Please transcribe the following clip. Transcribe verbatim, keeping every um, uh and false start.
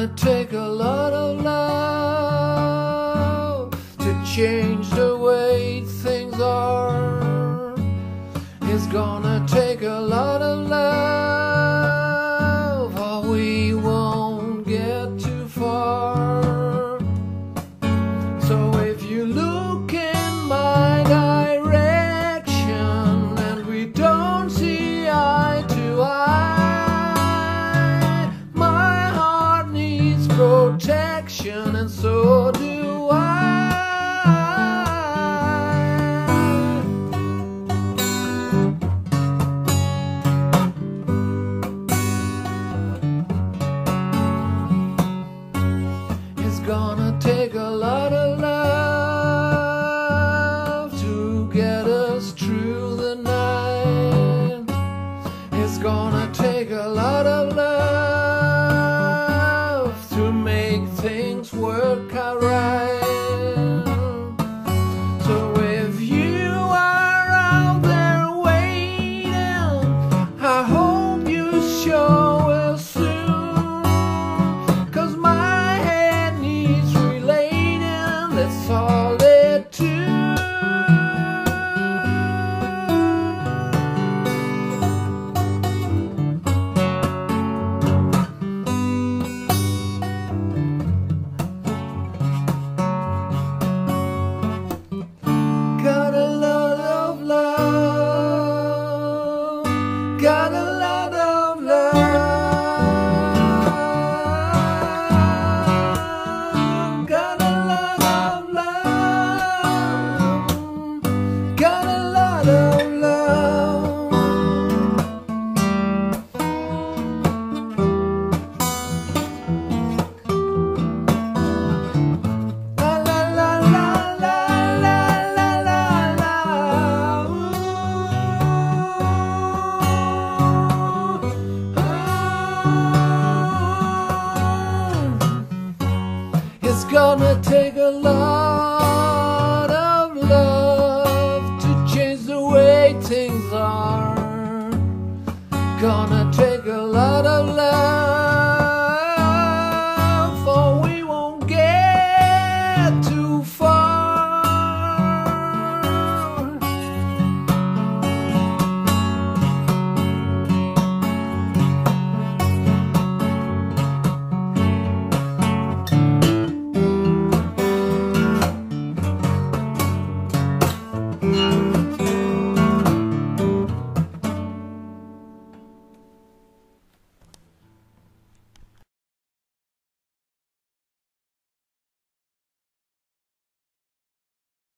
gonna take a lot of love to change the way things are. It's gonna take a lot of love, or we won't get too far. So if you look in my direction and we don't see eye to eye, my heart needs protection, and so do I. It's gonna take a lot of love to get us through the night. It's gonna take a lot of love to make things work out right. So if you are out there waiting, I hope you show us soon, 'cause my head needs relating, that's all it do. Got a lot of love, got a lot of love, got a lot of love, got a lot of love. La la la la la la la la la. It's gonna take a lot of love to change the way things are. Gonna take a lot